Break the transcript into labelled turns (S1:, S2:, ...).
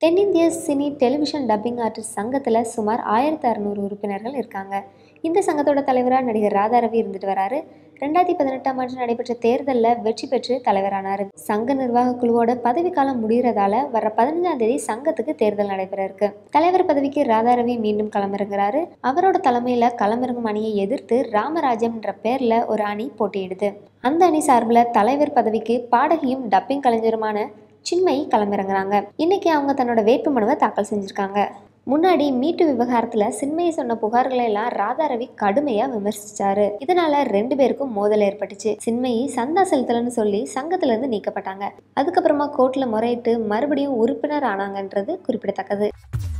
S1: தென்னிந்திய cine television dubbing artist சங்கத்தில் சுமார் 1600 உறுப்பினர்கள் இருக்காங்க. இந்த சங்கத்தோட தலைவராக நடிகர் ராதாரவி இருந்துட்டு வராரு. 2018ஆம் ஆண்டு நடைபெற்ற தேர்தலில் வெற்றி பெற்று தலைவரானார். சங்க நிர்வாக குழுவோட பதவிக்காலம் முடிகிறதால வர 15ஆம் தேதி சங்கத்துக்கு தேர்தல் நடைபெற இருக்கு. தலைவர் பதவிக்கு ராதாரவி மீண்டும் களமிறங்குறாரு. அவரோட தலைமையில களமிறங்கும் அணியை எதிர்த்து ராமராஜ்யம் என்ற பேர்ல ஒரு அணி போட்டியிடுது. அந்த அணி சார்பில் தலைவர் பதவிக்கு பாடகியும் டப்பிங் கலைஞருமான சின்மயி களமிறங்குறாங்க. இன்னைக்கு அவங்க தன்னோட வேட்புமனுவை தாக்கல் செஞ்சிருக்காங்க. முன்னாடி மீட்டு விவகாரத்துல சின்மயி சொன்ன புகார்களை எல்லாம் ராதாரவி கடுமையா விமர்சிச்சாரு. இதனால 2 பேருக்கும் மோதல் ஏற்பட்டுச்சு. சின்மயி சந்தா செலுத்தலன்னு சொல்லி சங்கத்துல இருந்து நீக்கப்பட்டாங்க. அதுக்கப்புறமா கோர்ட்ல முறையிட்டு மறுபடியும் உறுப்பினர் ஆனாங்கன்றது குறிப்பிடத்தக்கது.